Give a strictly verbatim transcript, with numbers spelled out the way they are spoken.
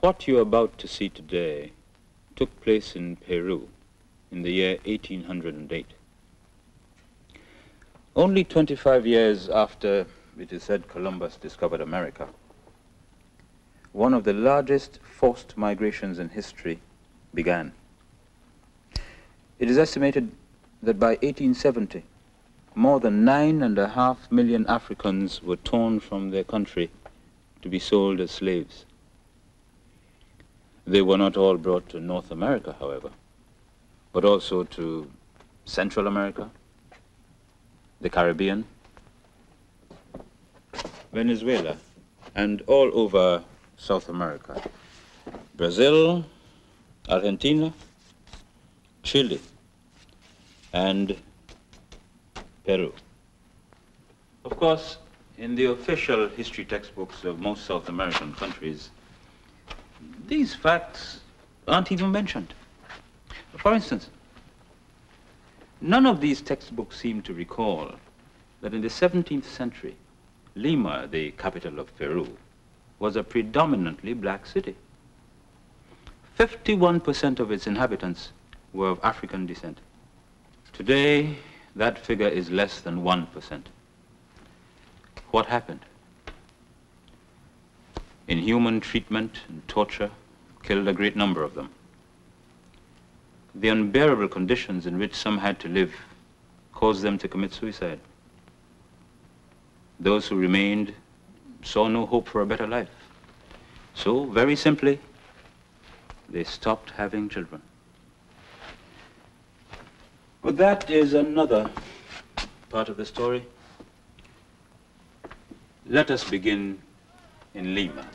What you're about to see today took place in Peru in the year eighteen hundred eight. Only twenty-five years after, it is said, Columbus discovered America, one of the largest forced migrations in history began. It is estimated that by eighteen seventy, more than nine and a half million Africans were torn from their country to be sold as slaves. They were not all brought to North America, however, but also to Central America, the Caribbean, Venezuela, and all over South America, Brazil, Argentina, Chile, and Peru. Of course, in the official history textbooks of most South American countries, these facts aren't even mentioned. For instance, none of these textbooks seem to recall that in the seventeenth century, Lima, the capital of Peru, was a predominantly black city. fifty-one percent of its inhabitants were of African descent. Today, that figure is less than one percent. What happened? Inhuman treatment and torture killed a great number of them. The unbearable conditions in which some had to live caused them to commit suicide. Those who remained saw no hope for a better life. So, very simply, they stopped having children. But that is another part of the story. Let us begin in Lima.